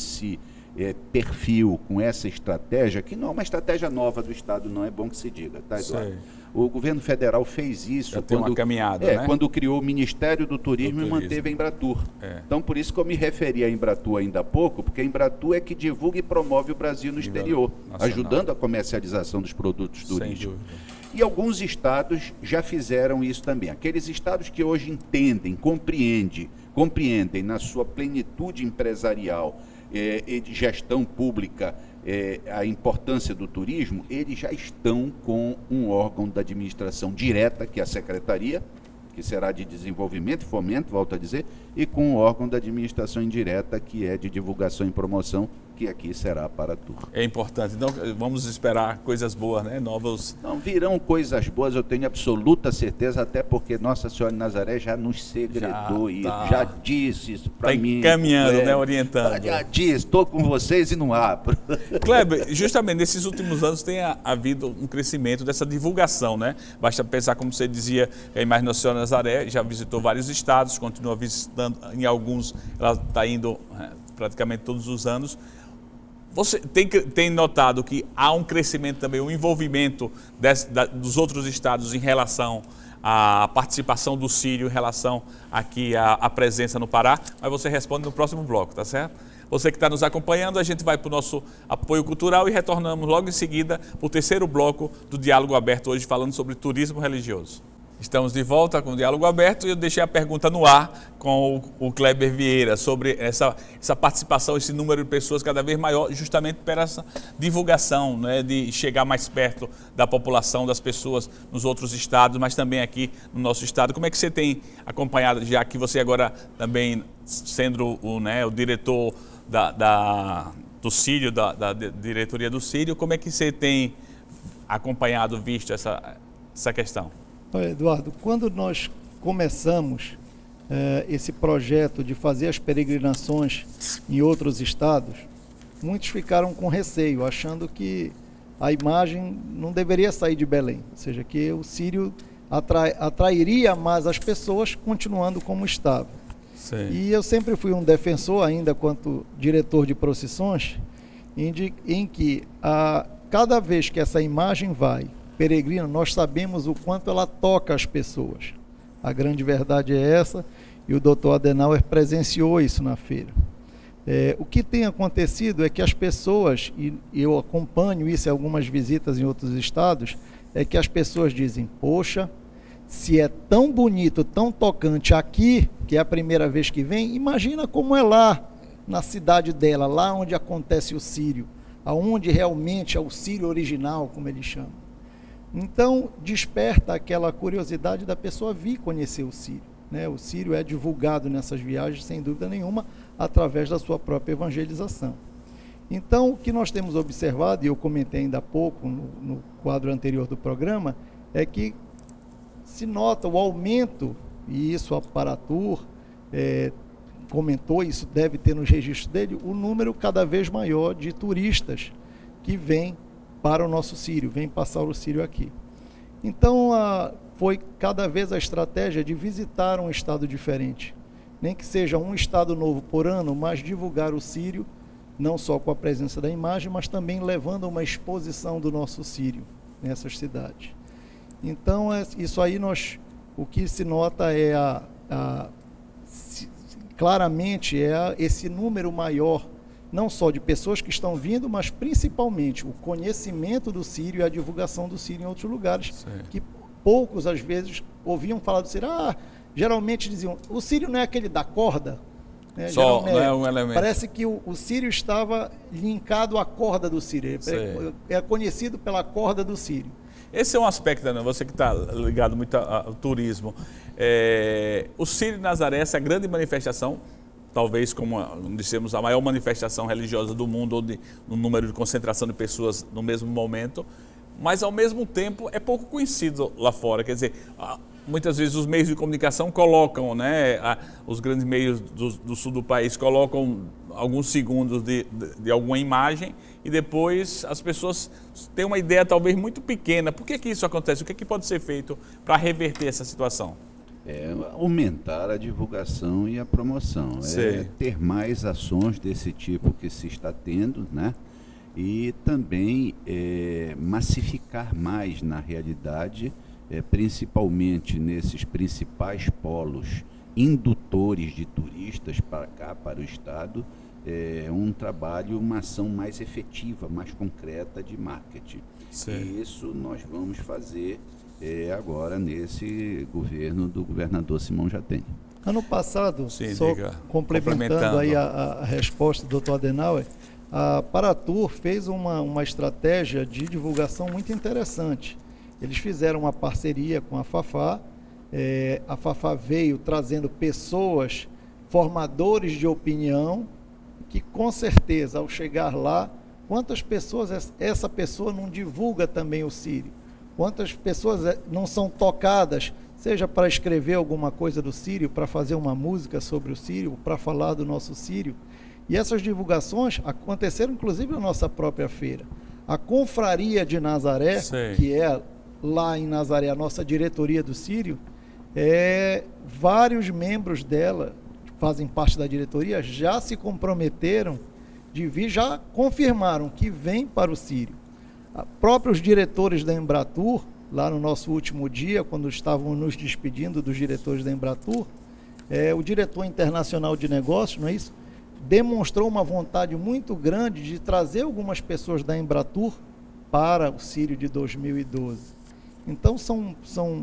perfil, com essa estratégia, que não é uma estratégia nova do Estado, não é bom que se diga, tá, Eduardo? O governo federal fez isso já tem uma caminhada, né? Quando criou o Ministério do Turismo e manteve a Embratur. Então, por isso que eu me referi à Embratur ainda há pouco, porque a Embratur é que divulga e promove o Brasil no exterior, ajudando a comercialização dos produtos turísticos. E alguns estados já fizeram isso também. Aqueles estados que hoje entendem, compreendem na sua plenitude empresarial e de gestão pública a importância do turismo, eles já estão com um órgão da administração direta, que é a Secretaria, que será de desenvolvimento e fomento, volto a dizer, e com um órgão da administração indireta, que é de divulgação e promoção, que aqui será a Paratur. É importante. Então, vamos esperar coisas boas, né? Novos... Não, virão coisas boas, eu tenho absoluta certeza, até porque Nossa Senhora de Nazaré já nos segredou isso, já disse isso para mim. Encaminhando, né? Orientando. Já disse, estou com vocês e não abro. Kleber, justamente nesses últimos anos tem havido um crescimento dessa divulgação, né? Basta pensar, como você dizia, a imagem Nossa Senhora de Nazaré já visitou vários estados, continua visitando, em alguns ela está indo praticamente todos os anos. Você tem notado que há um crescimento também, um envolvimento dos outros estados em relação à participação do Sírio, em relação aqui à presença no Pará? Mas você responde no próximo bloco, tá certo? Você que está nos acompanhando, a gente vai para o nosso apoio cultural e retornamos logo em seguida para o terceiro bloco do Diálogo Aberto, hoje falando sobre turismo religioso. Estamos de volta com o Diálogo Aberto e eu deixei a pergunta no ar com o Kleber Vieira sobre essa participação, esse número de pessoas cada vez maior, justamente por essa divulgação, né, de chegar mais perto da população, das pessoas nos outros estados, mas também aqui no nosso estado. Como é que você tem acompanhado, já que você agora também, sendo o diretor do Sírio, da diretoria do Sírio, como é que você tem acompanhado, visto essa questão? Olha, Eduardo, quando nós começamos esse projeto de fazer as peregrinações em outros estados, muitos ficaram com receio, achando que a imagem não deveria sair de Belém, ou seja, que o Sírio atrairia mais as pessoas continuando como estava. Sim. E eu sempre fui um defensor, ainda quanto diretor de procissões, em que cada vez que essa imagem vai peregrina, nós sabemos o quanto ela toca as pessoas. A grande verdade é essa, e o Dr. Adenauer presenciou isso na feira. O que tem acontecido é que as pessoas, e eu acompanho isso em algumas visitas em outros estados, é que as pessoas dizem, poxa, se é tão bonito, tão tocante aqui, que é a primeira vez que vem, imagina como é lá, na cidade dela, lá onde acontece o Sírio, aonde realmente é o Sírio original, como eles chamam. Então, desperta aquela curiosidade da pessoa vir conhecer o Sírio, né? O Sírio é divulgado nessas viagens, sem dúvida nenhuma, através da sua própria evangelização. Então, o que nós temos observado, e eu comentei ainda há pouco no quadro anterior do programa, é que se nota o aumento, e isso a Paratur comentou, isso deve ter nos registros dele, o número cada vez maior de turistas que vêm para o nosso Sírio, vêm passar o Sírio aqui. Então, foi cada vez a estratégia de visitar um estado diferente, nem que seja um estado novo por ano, mas divulgar o Sírio, não só com a presença da imagem, mas também levando uma exposição do nosso Sírio nessas cidades. Então, isso aí o que se nota claramente esse número maior, não só de pessoas que estão vindo, mas principalmente o conhecimento do Sírio e a divulgação do Sírio em outros lugares, sim, que poucos, às vezes, ouviam falar do Sírio. Geralmente diziam, o Sírio não é aquele da corda? Né? Só, não é um elemento. Parece que o Sírio estava linkado à corda do Sírio, é conhecido pela corda do Sírio. Esse é um aspecto, né? Você que está ligado muito ao turismo. O Sírio de Nazaré, essa grande manifestação, talvez, como dissemos, a maior manifestação religiosa do mundo, onde no número de concentração de pessoas no mesmo momento, mas ao mesmo tempo é pouco conhecido lá fora. Quer dizer, muitas vezes os meios de comunicação colocam, né, os grandes meios do sul do país colocam alguns segundos de alguma imagem e depois as pessoas têm uma ideia talvez muito pequena. Por que isso acontece? O que pode ser feito para reverter essa situação? Aumentar a divulgação e a promoção, ter mais ações desse tipo que se está tendo, né? E também massificar mais na realidade, principalmente nesses principais polos indutores de turistas para cá, para o estado, um trabalho, uma ação mais efetiva, mais concreta de marketing. Sim. E isso nós vamos fazer agora nesse governo do governador Simão Jatene. Ano passado, sim, só complementando aí a resposta do Dr. Adenauer, a Paratur fez uma estratégia de divulgação muito interessante. Eles fizeram uma parceria com a Fafá, a Fafá veio trazendo pessoas, formadores de opinião, que com certeza ao chegar lá, quantas pessoas essa pessoa não divulga também o Sírio? Quantas pessoas não são tocadas, seja para escrever alguma coisa do Sírio, para fazer uma música sobre o Sírio, para falar do nosso Sírio. E essas divulgações aconteceram inclusive na nossa própria feira. A Confraria de Nazaré, sim, que é lá em Nazaré a nossa diretoria do Sírio, vários membros dela, que fazem parte da diretoria, já se comprometeram de vir, já confirmaram que vêm para o Sírio. Próprios diretores da Embratur, lá no nosso último dia, quando estavam nos despedindo dos diretores da Embratur, o diretor internacional de negócios, não é isso? Demonstrou uma vontade muito grande de trazer algumas pessoas da Embratur para o Sírio de 2012. Então são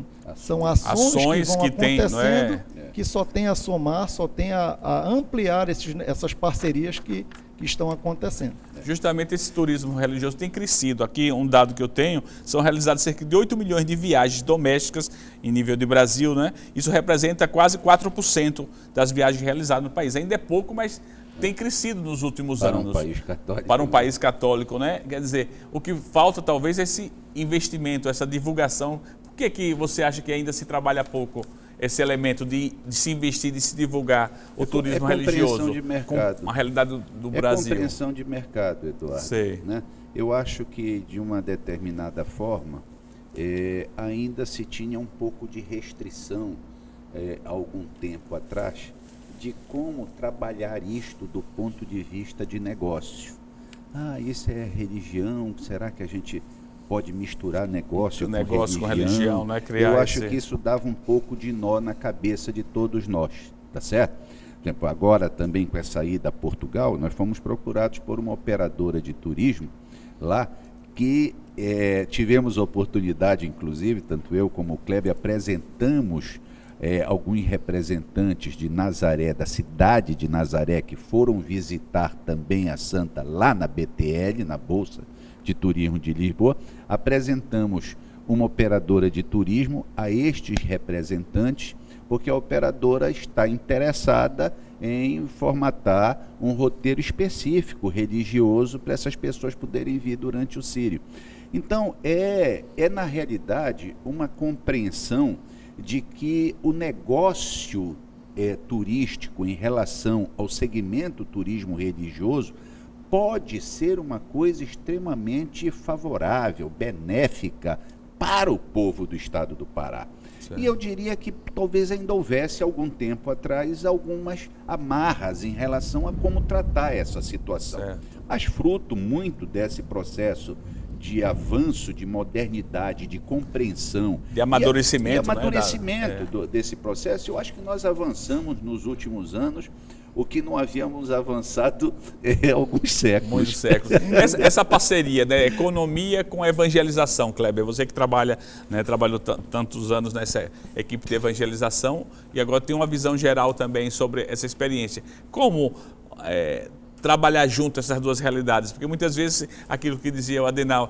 ações que vão acontecendo, que só tem a somar, só tem a ampliar essas parcerias que estão acontecendo. Justamente esse turismo religioso tem crescido. Aqui, um dado que eu tenho, são realizadas cerca de 8 milhões de viagens domésticas em nível de Brasil, né? Isso representa quase 4% das viagens realizadas no país. Ainda é pouco, mas tem crescido nos últimos para anos. Um país católico. Para um país católico, né? Quer dizer, o que falta talvez é esse investimento, essa divulgação. Por que você acha que ainda se trabalha pouco esse elemento de se investir, de se divulgar o turismo religioso de mercado. com a realidade do Brasil? É compreensão de mercado, Eduardo. Sei. Né? Eu acho que, de uma determinada forma, ainda se tinha um pouco de restrição, há algum tempo atrás, de como trabalhar isto do ponto de vista de negócio. Isso é religião, será que a gente pode misturar negócio com religião, né? Eu acho que isso dava um pouco de nó na cabeça de todos nós, tá certo? Por exemplo, agora também com essa ida a Portugal, nós fomos procurados por uma operadora de turismo lá, que tivemos a oportunidade, inclusive, tanto eu como o Kleber, apresentamos alguns representantes de Nazaré, da cidade de Nazaré, que foram visitar também a Santa lá na BTL, na Bolsa de Turismo de Lisboa. Apresentamos uma operadora de turismo a estes representantes, porque a operadora está interessada em formatar um roteiro específico religioso para essas pessoas poderem vir durante o Sírio. Então, na realidade uma compreensão de que o negócio turístico em relação ao segmento turismo religioso pode ser uma coisa extremamente favorável, benéfica para o povo do estado do Pará. Certo. E eu diria que talvez ainda houvesse algum tempo atrás algumas amarras em relação a como tratar essa situação. Certo. Mas fruto muito desse processo de avanço, de modernidade, de compreensão, de amadurecimento, desse processo, eu acho que nós avançamos nos últimos anos o que não havíamos avançado há alguns séculos. Muitos séculos. Essa parceria, né, economia com evangelização, Kleber, você que trabalha, né, trabalhou tantos anos nessa equipe de evangelização e agora tem uma visão geral também sobre essa experiência. Como trabalhar junto essas duas realidades? Porque muitas vezes, aquilo que dizia o Adenal,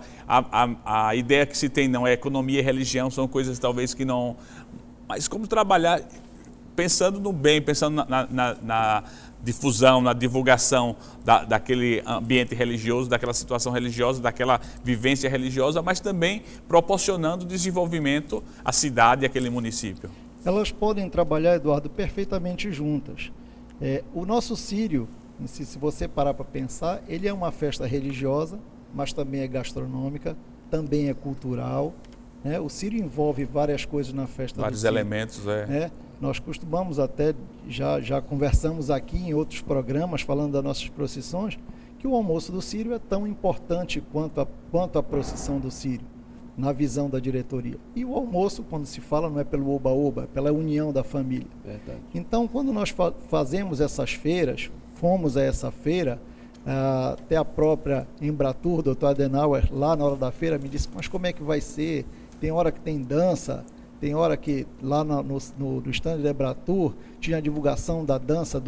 a ideia que se tem não é economia e religião, são coisas talvez que não... Mas como trabalhar pensando no bem, pensando na difusão, na divulgação daquele ambiente religioso, daquela situação religiosa, daquela vivência religiosa, mas também proporcionando desenvolvimento à cidade e àquele município? Elas podem trabalhar, Eduardo, perfeitamente juntas. O nosso Sírio, se você parar para pensar, ele é uma festa religiosa, mas também é gastronômica, também é cultural, né? O Sírio envolve várias coisas na festa. Vários elementos, Nós costumamos até, já conversamos aqui em outros programas, falando das nossas procissões, que o almoço do Sírio é tão importante quanto a procissão do Sírio, na visão da diretoria. E o almoço, quando se fala, não é pelo oba-oba, é pela união da família. Verdade. Então, quando nós fazemos essas feiras, fomos a essa feira, até a própria Embratur, doutor Adenauer, lá na hora da feira, me disse, mas como é que vai ser? Tem hora que tem dança, tem hora que lá no stand da Embratur tinha a divulgação da dança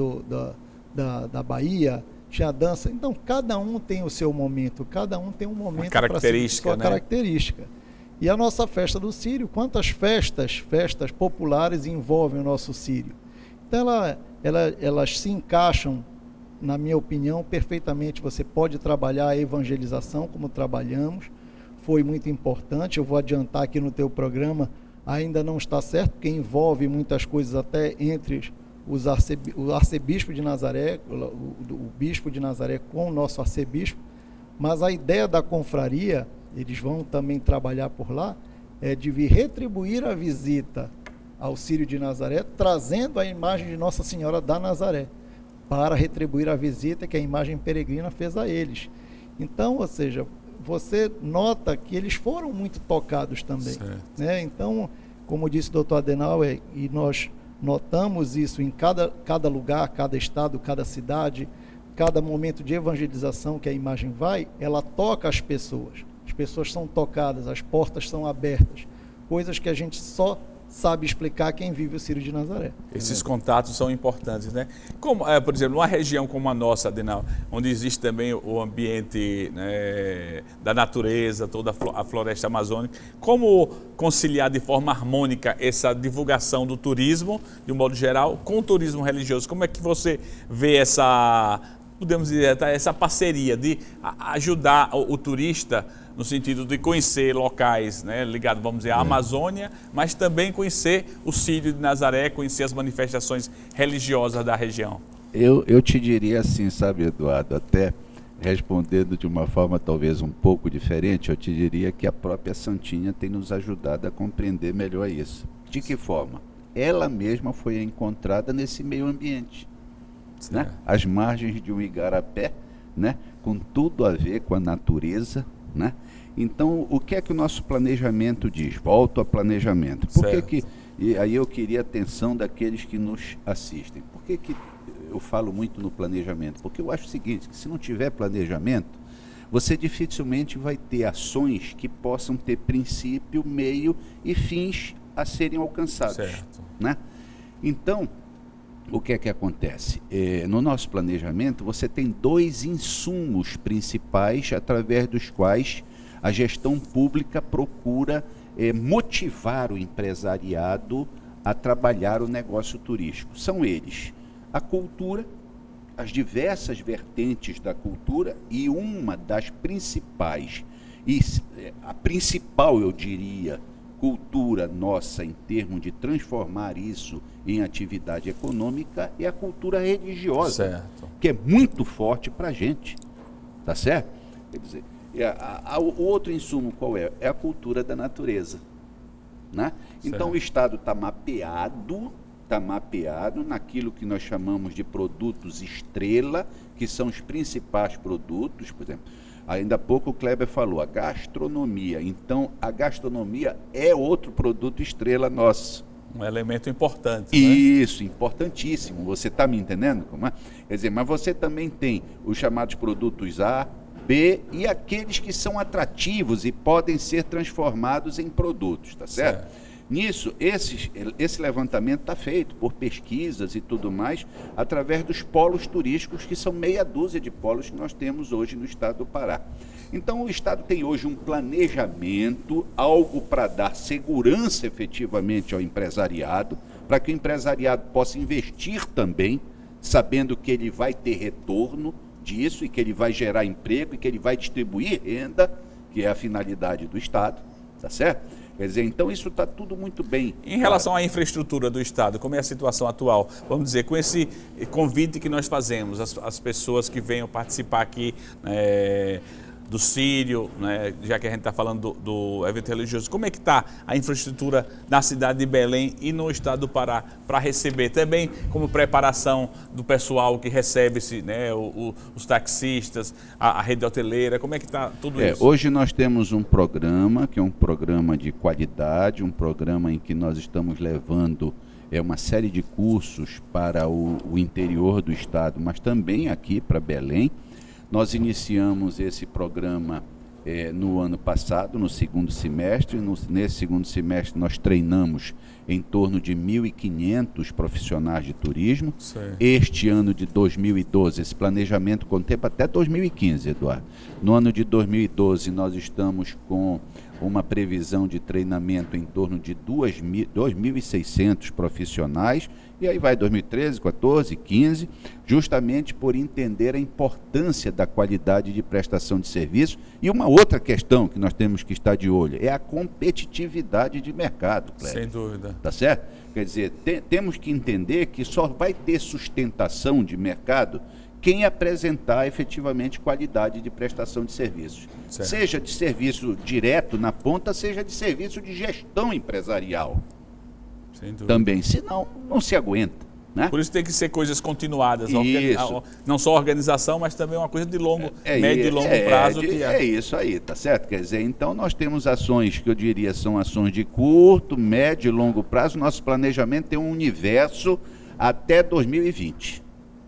da Bahia, tinha dança. Então, cada um tem o seu momento, cada um tem um momento para sua característica. E a nossa festa do Sírio, quantas festas populares envolvem o nosso Sírio? Então, elas se encaixam, na minha opinião, perfeitamente. Você pode trabalhar a evangelização como trabalhamos, foi muito importante. Eu vou adiantar aqui no teu programa, ainda não está certo, porque envolve muitas coisas até entre o arcebispo de Nazaré, o bispo de Nazaré com o nosso arcebispo, mas a ideia da confraria, eles vão também trabalhar por lá, é de vir retribuir a visita ao Sírio de Nazaré, trazendo a imagem de Nossa Senhora da Nazaré, para retribuir a visita que a imagem peregrina fez a eles. Então, ou seja, você nota que eles foram muito tocados também, né? Então, como disse o doutor Adenauer, e nós notamos isso em cada lugar, cada estado, cada cidade, cada momento de evangelização que a imagem vai, ela toca as pessoas são tocadas, as portas são abertas, coisas que a gente só sabe explicar quem vive o Círio de Nazaré. Esses contatos são importantes, né? Como, por exemplo, uma região como a nossa, Adenal, onde existe também o ambiente, né, da natureza, toda a floresta amazônica, como conciliar de forma harmônica essa divulgação do turismo, de um modo geral, com o turismo religioso? Como é que você vê essa, podemos dizer, essa parceria de ajudar o turista no sentido de conhecer locais, né, ligados, vamos dizer, à Amazônia, mas também conhecer o Círio de Nazaré, conhecer as manifestações religiosas da região? Eu te diria assim, sabe, Eduardo, até respondendo de uma forma talvez um pouco diferente, eu te diria que a própria Santinha tem nos ajudado a compreender melhor isso. De que forma? Ela mesma foi encontrada nesse meio ambiente, né? Às margens de um igarapé, né? Com tudo a ver com a natureza, né? Então, o que é que o nosso planejamento diz? Volto ao planejamento. Por que e aí eu queria a atenção daqueles que nos assistem. Por que eu falo muito no planejamento? Porque eu acho o seguinte, que se não tiver planejamento, você dificilmente vai ter ações que possam ter princípio, meio e fins a serem alcançados. Certo. Né? Então, o que é que acontece? No nosso planejamento, você tem 2 insumos principais através dos quais a gestão pública procura motivar o empresariado a trabalhar o negócio turístico. São eles: a cultura, as diversas vertentes da cultura, e uma das principais, e a principal, eu diria, cultura nossa em termos de transformar isso em atividade econômica é a cultura religiosa, certo, que é muito forte para a gente, tá certo? Quer dizer, o outro insumo qual é? É a cultura da natureza, né? Então o Estado está mapeado naquilo que nós chamamos de produtos estrela, que são os principais produtos. Por exemplo, ainda há pouco o Kleber falou, a gastronomia. Então, a gastronomia é outro produto estrela nosso. Um elemento importante. Isso, né? Importantíssimo. Você está me entendendo? Como é? Quer dizer, mas você também tem os chamados produtos A, B e aqueles que são atrativos e podem ser transformados em produtos, tá certo? Nisso, esse levantamento está feito por pesquisas e tudo mais, através dos polos turísticos, que são meia dúzia de polos que nós temos hoje no estado do Pará. Então, o Estado tem hoje um planejamento, algo para dar segurança efetivamente ao empresariado, para que o empresariado possa investir também, sabendo que ele vai ter retorno disso e que ele vai gerar emprego e que ele vai distribuir renda, que é a finalidade do Estado, tá certo? Quer dizer, então isso está tudo muito bem. Em relação à infraestrutura do Estado, como é a situação atual? Vamos dizer, com esse convite que nós fazemos, as pessoas que venham participar aqui do Círio, né, já que a gente está falando do evento religioso, como é que está a infraestrutura na cidade de Belém e no estado do Pará para receber? Também como preparação do pessoal que recebe-se, né, os taxistas, a rede hoteleira, como é que está tudo isso? Hoje nós temos um programa, que é um programa de qualidade, um programa em que nós estamos levando uma série de cursos para o interior do estado, mas também aqui para Belém. Nós iniciamos esse programa no ano passado, no segundo semestre. Nesse segundo semestre nós treinamos em torno de 1.500 profissionais de turismo. Sim. Este ano de 2012, esse planejamento contempla até 2015, Eduardo. No ano de 2012 nós estamos com uma previsão de treinamento em torno de 2.600 profissionais, e aí vai 2013, 14, 15, justamente por entender a importância da qualidade de prestação de serviço. E uma outra questão que nós temos que estar de olho é a competitividade de mercado, Cléber. Sem dúvida. Tá certo? Quer dizer, temos que entender que só vai ter sustentação de mercado quem apresentar efetivamente qualidade de prestação de serviços. Certo. Seja de serviço direto na ponta, seja de serviço de gestão empresarial. Sem dúvida. Também, senão não se aguenta. Né? Por isso tem que ser coisas continuadas, não só organização, mas também uma coisa de médio e longo prazo. É isso aí, tá certo? Quer dizer, então nós temos ações que eu diria são ações de curto, médio e longo prazo. Nosso planejamento tem um universo até 2020.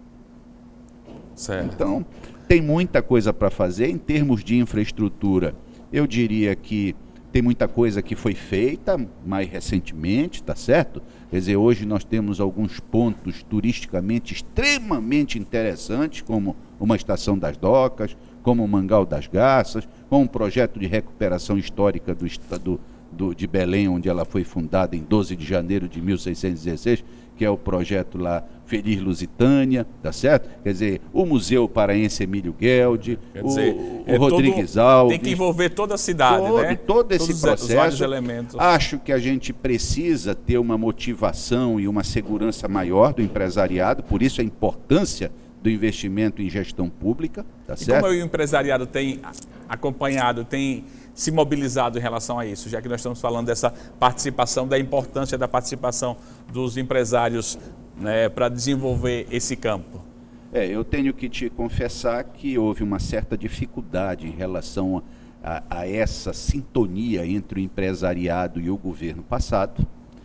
Certo. Então, tem muita coisa para fazer em termos de infraestrutura. Eu diria que tem muita coisa que foi feita mais recentemente, tá certo? Quer dizer, hoje nós temos alguns pontos turisticamente extremamente interessantes, como uma estação das docas, como o Mangal das Garças, como um projeto de recuperação histórica do estado de Belém, onde ela foi fundada em 12 de janeiro de 1616, que é o projeto lá Feliz Lusitânia, tá certo? Quer dizer, o Museu Paraense Emílio Gueldi, o Rodrigues Alves. Tem que envolver toda a cidade, né? Todo esse processo. Elementos. Acho que a gente precisa ter uma motivação e uma segurança maior do empresariado, por isso a importância do investimento em gestão pública, tá certo? Como o empresariado tem acompanhado, tem se mobilizado em relação a isso, já que nós estamos falando dessa participação, da importância da participação dos empresários, né, para desenvolver esse campo? Eu tenho que te confessar que houve uma certa dificuldade em relação a essa sintonia entre o empresariado e o governo passado,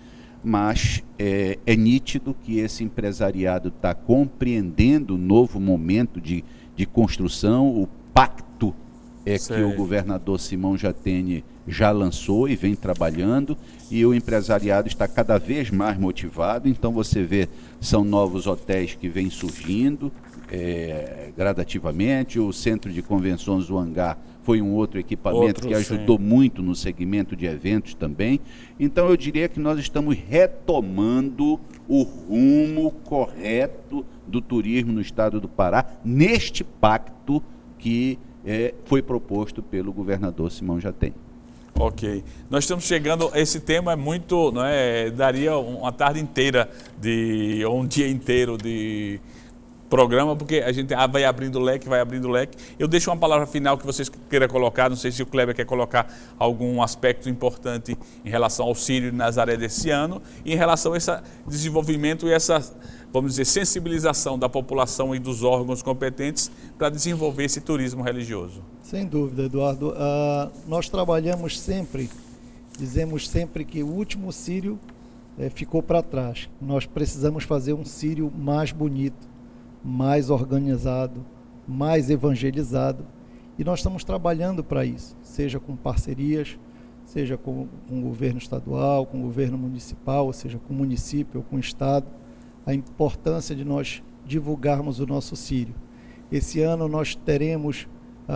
mas é nítido que esse empresariado está compreendendo o novo momento de construção, o pacto que o governador Simão Jatene já lançou e vem trabalhando, e o empresariado está cada vez mais motivado. Então você vê, são novos hotéis que vêm surgindo gradativamente, o centro de convenções do Hangar foi um outro equipamento que ajudou muito no segmento de eventos também. Então eu diria que nós estamos retomando o rumo correto do turismo no estado do Pará, neste pacto que foi proposto pelo governador Simão Jatene. Ok. Nós estamos chegando, esse tema é muito, não é, daria uma tarde inteira, ou um dia inteiro de programa, porque a gente vai abrindo leque. Eu deixo uma palavra final que vocês queiram colocar, não sei se o Kleber quer colocar algum aspecto importante em relação ao Círio de Nazaré desse ano, e em relação a esse desenvolvimento e essa, vamos dizer, sensibilização da população e dos órgãos competentes para desenvolver esse turismo religioso. Sem dúvida, Eduardo. Nós trabalhamos sempre, dizemos sempre que o último Círio ficou para trás. Nós precisamos fazer um Círio mais bonito, mais organizado, mais evangelizado, e nós estamos trabalhando para isso, seja com parcerias, seja com o governo estadual, com o governo municipal, ou seja, com o município ou com o estado, a importância de nós divulgarmos o nosso Círio. Esse ano nós teremos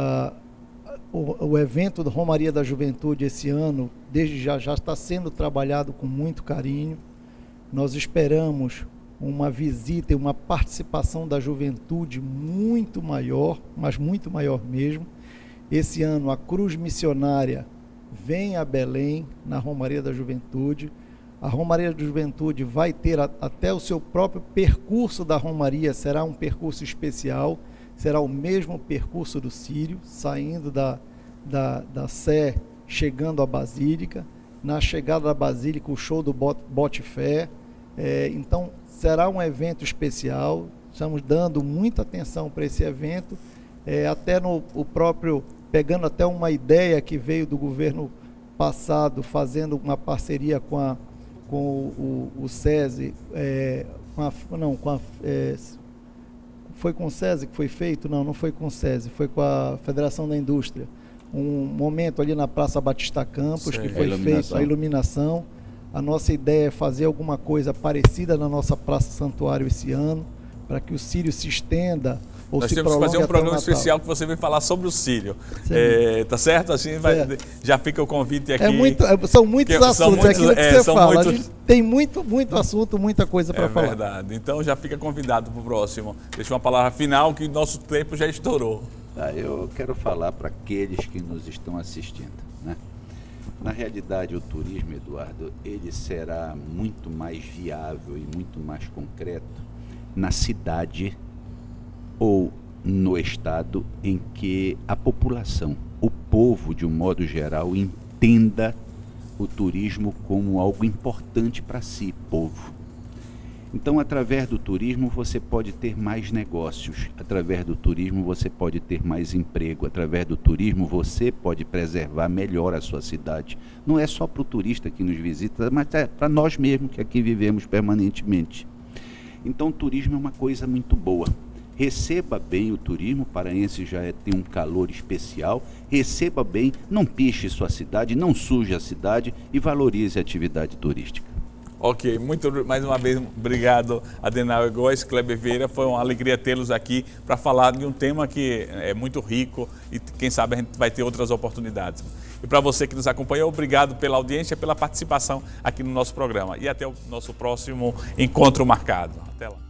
o evento da Romaria da Juventude. Esse ano, desde já está sendo trabalhado com muito carinho. Nós esperamos uma visita e uma participação da juventude muito maior, mas muito maior mesmo. Esse ano a Cruz Missionária vem a Belém, na Romaria da Juventude. A Romaria da Juventude vai ter até o seu próprio percurso da Romaria, será um percurso especial, será o mesmo percurso do Círio, saindo da Sé, chegando à Basílica. Na chegada da Basílica, o show do Bote Fé. Então, será um evento especial, estamos dando muita atenção para esse evento, até pegando até uma ideia que veio do governo passado, fazendo uma parceria com o SESI, foi com o SESI que foi feito? Não foi com o SESI, foi com a Federação da Indústria. Um momento ali na Praça Batista Campos, que foi feito a iluminação. A nossa ideia é fazer alguma coisa parecida na nossa Praça Santuário esse ano, para que o Círio se estenda ou se prolongue. Nós temos que fazer um programa especial que você vai falar sobre o Círio. Tá certo? Assim já fica o convite aqui. São muitos assuntos, é aquilo que você fala. A gente tem muito assunto, muita coisa para falar. É verdade. Então já fica convidado para o próximo. Deixa uma palavra final, que nosso tempo já estourou. Eu quero falar para aqueles que nos estão assistindo, né? Na realidade, o turismo, Eduardo, ele será muito mais viável e muito mais concreto na cidade ou no estado em que a população, o povo, de um modo geral, entenda o turismo como algo importante para si, povo. Então, através do turismo, você pode ter mais negócios. Através do turismo, você pode ter mais emprego. Através do turismo, você pode preservar melhor a sua cidade. Não é só para o turista que nos visita, mas é para nós mesmos que aqui vivemos permanentemente. Então, o turismo é uma coisa muito boa. receba bem o turismo. Paraense já tem um calor especial, receba bem, não piche sua cidade, não suje a cidade e valorize a atividade turística. Ok, mais uma vez, obrigado, Adenauer Góes, Kleber Vieira. Foi uma alegria tê-los aqui para falar de um tema que é muito rico e quem sabe a gente vai ter outras oportunidades. E para você que nos acompanhou, obrigado pela audiência, pela participação aqui no nosso programa. E até o nosso próximo encontro marcado. Até lá.